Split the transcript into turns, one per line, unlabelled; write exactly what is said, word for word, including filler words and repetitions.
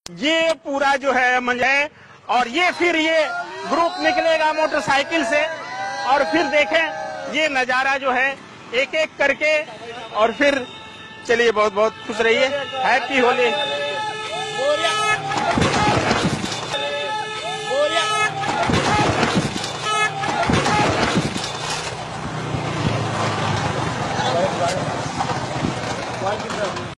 ये पूरा जो है मंजर, और ये फिर ये ग्रुप निकलेगा मोटरसाइकिल से और फिर देखें ये नजारा जो है एक एक करके। और फिर चलिए बहुत बहुत खुश रहिए, हैप्पी होली।